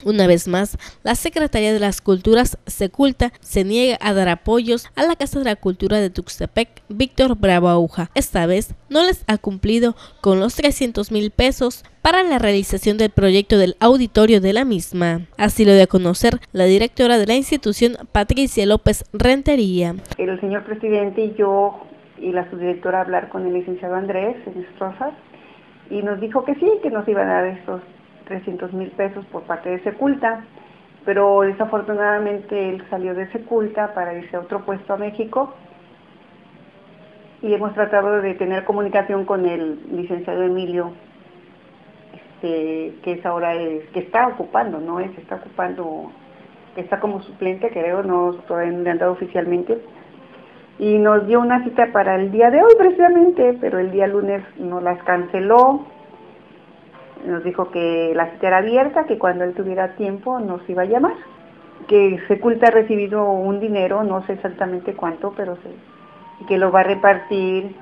Una vez más, la Secretaría de las Culturas, Seculta, se niega a dar apoyos a la Casa de la Cultura de Tuxtepec, Víctor Bravo Aguja. Esta vez no les ha cumplido con los 300,000 pesos para la realización del proyecto del auditorio de la misma. Así lo dio a conocer la directora de la institución, Patricia López Rentería. El señor presidente y yo y la subdirectora hablar con el licenciado Andrés en Estrozas y nos dijo que sí, que nos iban a dar estos 300,000 pesos por parte de Seculta, pero desafortunadamente él salió de Seculta para irse a otro puesto a México y hemos tratado de tener comunicación con el licenciado Emilio, que es ahora que está ocupando, que está como suplente, creo, no todavía no le han dado oficialmente, y nos dio una cita para el día de hoy precisamente, pero el día lunes nos las canceló. Nos dijo que la cita era abierta, que cuando él tuviera tiempo nos iba a llamar, que Seculta ha recibido un dinero, no sé exactamente cuánto, pero y que lo va a repartir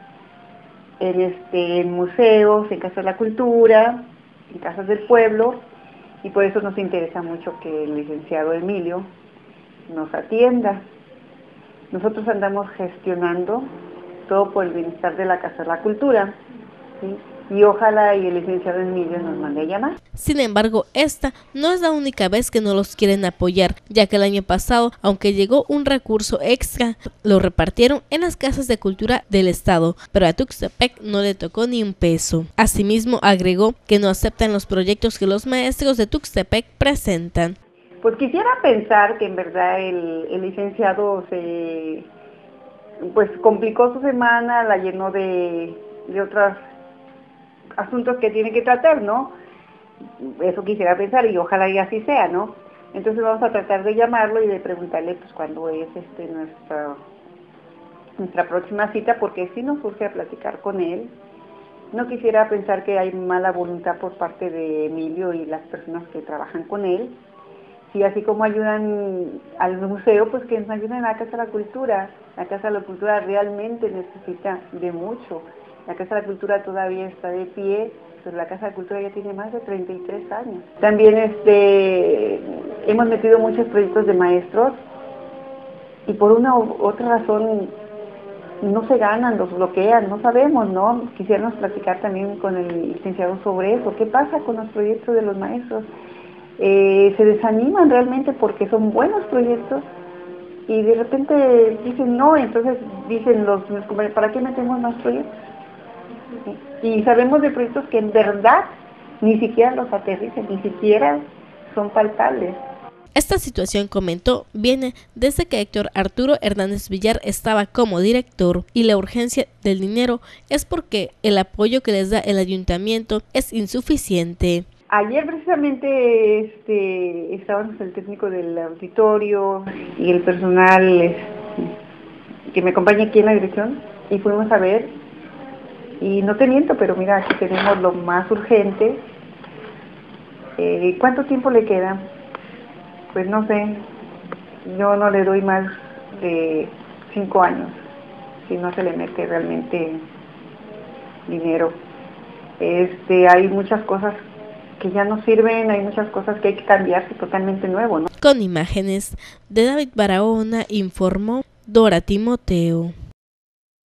en museos, en Casas de la Cultura, en Casas del Pueblo, y por eso nos interesa mucho que el licenciado Emilio nos atienda. Nosotros andamos gestionando todo por el bienestar de la Casa de la Cultura, ¿sí? Y ojalá y el licenciado Emilio nos mande a llamar. Sin embargo, esta no es la única vez que no los quieren apoyar, ya que el año pasado, aunque llegó un recurso extra, lo repartieron en las casas de cultura del estado, pero a Tuxtepec no le tocó ni un peso. Asimismo, agregó que no aceptan los proyectos que los maestros de Tuxtepec presentan. Pues quisiera pensar que en verdad el licenciado pues complicó su semana, la llenó de otras asuntos que tiene que tratar, ¿no? Eso quisiera pensar y ojalá y así sea, ¿no? Entonces vamos a tratar de llamarlo y de preguntarle pues cuándo es nuestra próxima cita, porque sí nos urge a platicar con él. No quisiera pensar que hay mala voluntad por parte de Emilio y las personas que trabajan con él. Sí, así como ayudan al museo, pues que nos ayuden a la Casa de la Cultura. La Casa de la Cultura realmente necesita de mucho. La Casa de la Cultura todavía está de pie, pero la Casa de la Cultura ya tiene más de 33 años. También hemos metido muchos proyectos de maestros y por una u otra razón no se ganan, los bloquean, no sabemos, ¿no? Quisiéramos platicar también con el licenciado sobre eso. ¿Qué pasa con los proyectos de los maestros? Se desaniman realmente porque son buenos proyectos y de repente dicen no, entonces dicen los compañeros, ¿para qué metemos más proyectos? Y sabemos de proyectos que en verdad ni siquiera los aterrizan, ni siquiera son palpables. Esta situación, comentó, viene desde que Héctor Arturo Hernández Villar estaba como director y la urgencia del dinero es porque el apoyo que les da el ayuntamiento es insuficiente. Ayer precisamente estábamos el técnico del auditorio y el personal que me acompaña aquí en la dirección y fuimos a ver y no te miento, pero mira, aquí tenemos lo más urgente. ¿Cuánto tiempo le queda? Pues no sé, yo no le doy más de 5 años si no se le mete realmente dinero. Hay muchas cosas que ya no sirven, hay muchas cosas que hay que cambiarse totalmente nuevo, ¿no? Con imágenes de David Barahona, informó Dora Timoteo.